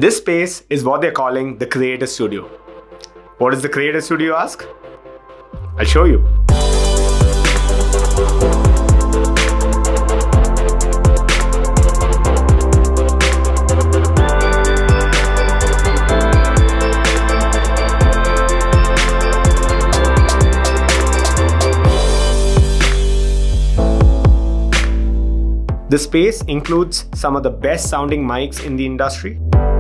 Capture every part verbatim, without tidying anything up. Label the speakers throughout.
Speaker 1: This space is what they're calling the Creator Studio. What is the Creator Studio, ask? I'll show you. The space includes some of the best sounding mics in the industry.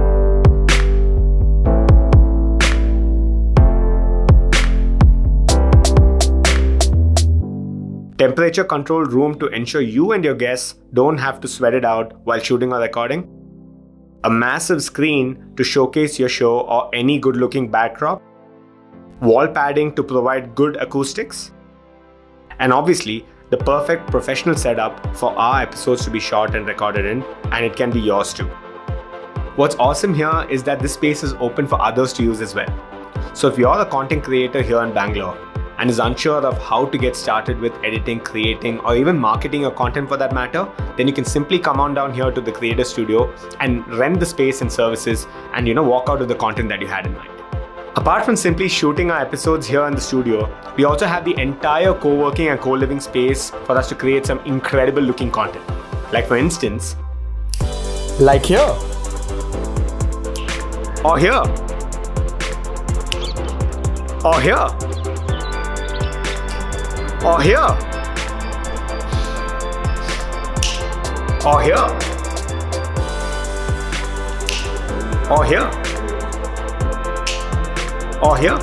Speaker 1: Temperature controlled room to ensure you and your guests don't have to sweat it out while shooting or recording. A massive screen to showcase your show or any good looking backdrop. Wall padding to provide good acoustics. And obviously, the perfect professional setup for our episodes to be shot and recorded in, and it can be yours too. What's awesome here is that this space is open for others to use as well. So if you're a content creator here in Bangalore and is unsure of how to get started with editing, creating, or even marketing your content for that matter, then you can simply come on down here to the Creator Studio and rent the space and services and you know walk out with the content that you had in mind. Apart from simply shooting our episodes here in the studio, we also have the entire co-working and co-living space for us to create some incredible looking content. Like for instance,
Speaker 2: like here.
Speaker 1: Or here. Or here. Or here. Or here. Or here. Or here.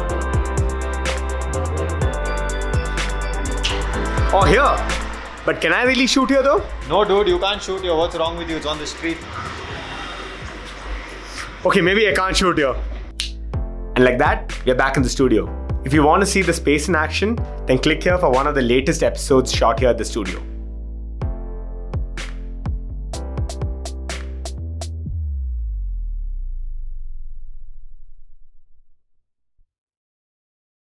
Speaker 1: Or here. But can I really shoot here though?
Speaker 3: No dude, you can't shoot here. What's wrong with you? It's on the street.
Speaker 1: Okay, maybe I can't shoot here. And like that, we're back in the studio. If you want to see the space in action, then click here for one of the latest episodes shot here at the studio.